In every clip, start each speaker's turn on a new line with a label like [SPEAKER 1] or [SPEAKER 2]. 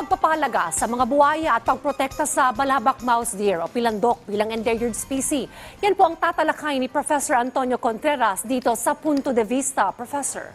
[SPEAKER 1] pagpapahalaga sa mga buhaya at pagprotekta sa balabak mouse deer o pilandok bilang endangered species. Yan po ang tatalakay ni Professor Antonio Contreras dito sa Punto de Vista. Professor.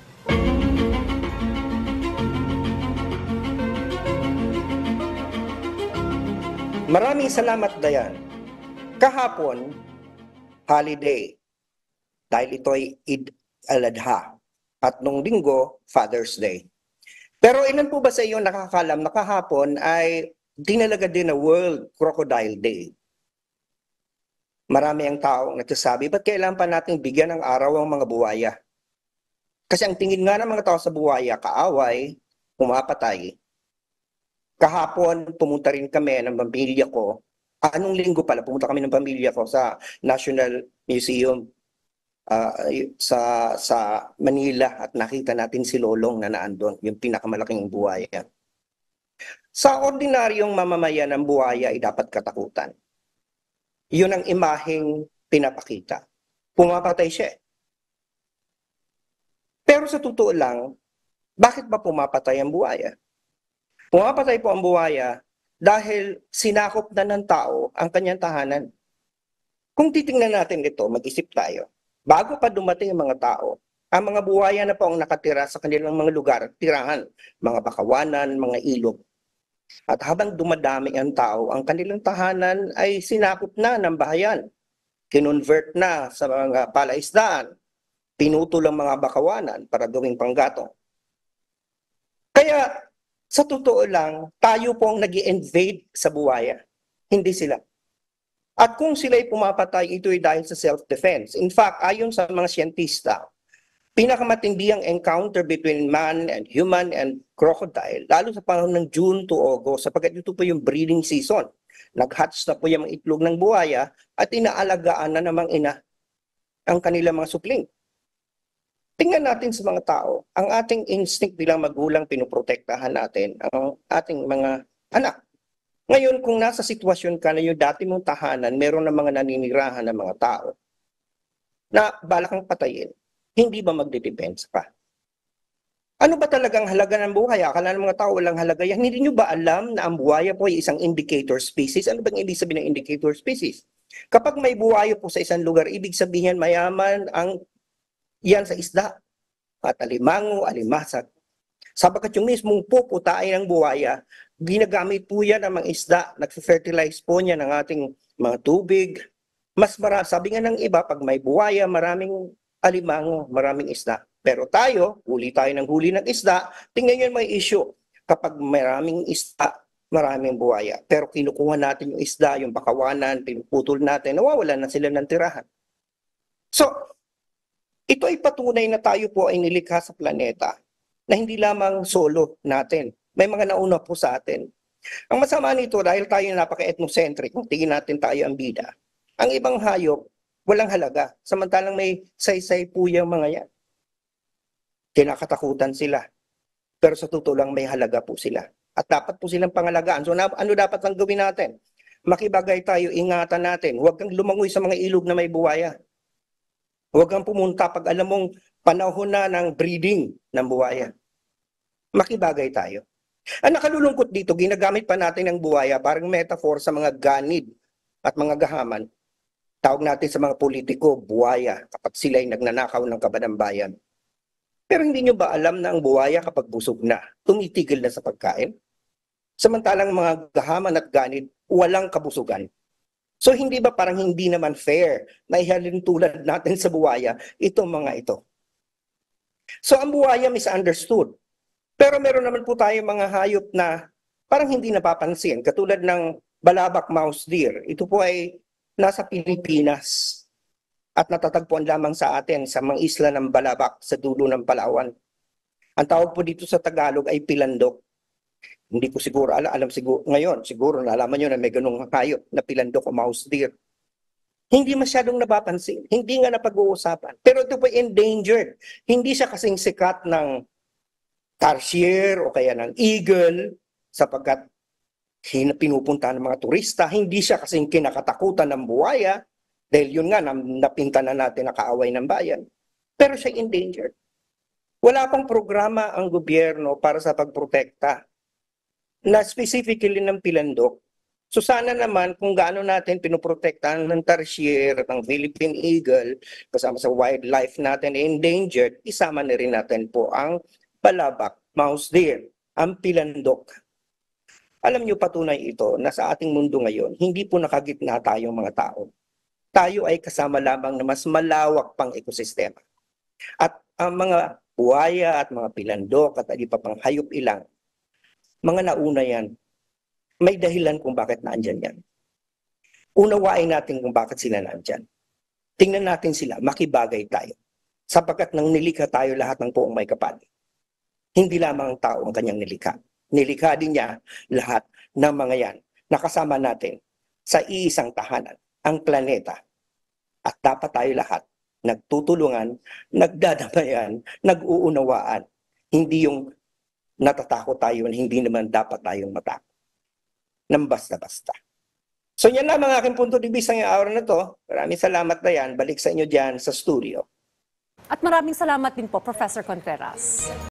[SPEAKER 2] Maraming salamat, Dayan. Kahapon, holiday, dahil ito ay Eid al-Adha. At nung linggo, Father's Day. Pero ilan po ba sa iyo nakakalam na kahapon ay dinalaga din na World Crocodile Day? Marami ang taong nagsasabi, ba't kailangan pa natin bigyan ng araw ang mga buwaya? Kasi ang tingin nga ng mga tao sa buwaya, kaaway, pumapatay. Kahapon, pumunta rin kami ng pamilya ko. Anong linggo pala, pumunta kami ng pamilya ko sa National Museum sa Manila at nakita natin si Lolong na naandun, yung pinakamalaking buhaya. Sa ordinaryong mamamayan ng buhaya ay dapat katakutan. Yun ang imaheng pinapakita. Pumapatay siya. Pero sa totoo lang, bakit ba pumapatay ang buhaya? Pumapatay po ang buhaya dahil sinakop na ng tao ang kanyang tahanan. Kung titingnan natin ito, mag-isip tayo. Bago pa dumating ang mga tao, ang mga buhaya na po ang nakatira sa kanilang mga lugar, tirahan, mga bakawanan, mga ilog. At habang dumadami ang tao, ang kanilang tahanan ay sinakop na ng bahayan. Kinonvert na sa mga palaisdaan. Pinutol ang mga bakawanan para gawing panggatong. Kaya sa totoo lang, tayo po ang nag-i-invade sa buhaya. Hindi sila. At kung sila'y pumapatay, ito ay dahil sa self-defense. In fact, ayon sa mga siyentista, pinakamatindi ang encounter between man and human and crocodile, lalo sa panahon ng June to August, sapagkat ito po yung breeding season. Nag-hatch na po yung mga itlog ng buhaya at inaalagaan na namang ina ang kanilang mga supling. Tingnan natin sa mga tao, ang ating instinct bilang magulang, pinoprotektahan natin ang ating mga anak. Ngayon, kung nasa sitwasyon ka na yung dati mong tahanan, meron na mga naninirahan ng mga tao na balak kang patayin, hindi ba magde-defense pa? Ano ba talagang halaga ng buhay? Akala ng mga tao walang halaga yan. Hindi nyo ba alam na ang buhaya po ay isang indicator species? Ano bang ibig sabihin ng indicator species? Kapag may buhaya po sa isang lugar, ibig sabihin mayaman ang yan sa isda at alimango, alimasag. Sapagkat yung mismong puputain ng buhaya, ginagamit po yan ng mga isda, nag-fertilize po niya ng ating mga tubig. Mas marami, sabi nga ng iba, pag may buhaya, maraming alimango, maraming isda. Pero tayo, huli tayo ng huli ng isda, tingnan nyo may issue. Kapag maraming isda, maraming buhaya. Pero kinukuha natin yung isda, yung bakawanan, pinuputol natin, nawawalan na sila ng tirahan. So, ito ay patunay na tayo po ay nilikha sa planeta na hindi lamang solo natin. May mga nauna po sa atin. Ang masama nito, dahil tayo napaka-ethnocentric, kung tingin natin tayo ang bida, ang ibang hayop, walang halaga. Samantalang may saysay po yung mga yan. Kinakatakutan sila. Pero sa totoo lang may halaga po sila. At dapat po silang pangalagaan. So ano dapat lang gawin natin? Makibagay tayo, ingatan natin. Huwag kang lumangoy sa mga ilog na may buhaya. Huwag kang pumunta pag alam mong panahon na ng breeding ng buhaya. Makibagay tayo. Ang nakalulungkot dito, ginagamit pa natin ang buhaya parang metaphor sa mga ganid at mga gahaman. Tawag natin sa mga politiko, buhaya, kapag sila ay nagnanakaw ng kabanambayan. Pero hindi nyo ba alam na ang buhaya kapag busog na, tumitigil na sa pagkain? Samantalang mga gahaman at ganid, walang kabusugan. So hindi ba parang hindi naman fair na ihalin tulad natin sa buhaya itong mga ito? So ang buhaya misunderstood. Pero meron naman po tayong mga hayop na parang hindi napapansin. Katulad ng balabak mouse deer. Ito po ay nasa Pilipinas at natatagpuan lamang sa atin sa mga isla ng Balabak sa dulo ng Palawan. Ang tawag po dito sa Tagalog ay pilandok. Hindi ko siguro alam siguro ngayon, siguro nalaman nyo na may ganung hayop na pilandok o mouse deer. Hindi masyadong napapansin, hindi nga napag-uusapan. Pero ito po endangered. Hindi siya kasing sikat ng tarsier o kaya ng eagle sapagkat pinupunta ng mga turista. Hindi siya kasing kinakatakutan ng buhaya dahil yun nga, napinta na natin na kaaway ng bayan. Pero siya endangered. Wala pang programa ang gobyerno para sa pagprotekta na specifically ng pilandok. So sana naman kung gaano natin pinoprotektahan ng tarsier, ng Philippine Eagle, kasama sa wildlife natin endangered, isama na rin natin po ang palabak, mouse deer, ang pilandok. Alam niyo, patunay ito na sa ating mundo ngayon, hindi po nakagitna tayong mga tao. Tayo ay kasama lamang na mas malawak pang ekosistema. At ang mga buhaya at mga pilandok at iba pang hayop ilang, mga nauna yan, may dahilan kung bakit naandyan yan. Unawain natin kung bakit sila naandyan. Tingnan natin sila, makibagay tayo. Sapagkat nang nilikha tayo lahat ng poong may kapal. Hindi lamang ang tao ang kanyang nilikha. Nilikha din niya lahat ng mga yan. Nakasama natin sa iisang tahanan, ang planeta. At dapat tayo lahat nagtutulungan, nagdadamayan, nag-uunawaan. Hindi yung natatakot tayo na hindi naman dapat tayong matakot ng basta-basta. So yan na mga aking punto de vista ngayong araw na to. Maraming salamat na yan. Balik sa inyo dyan sa studio.
[SPEAKER 1] At maraming salamat din po, Professor Contreras.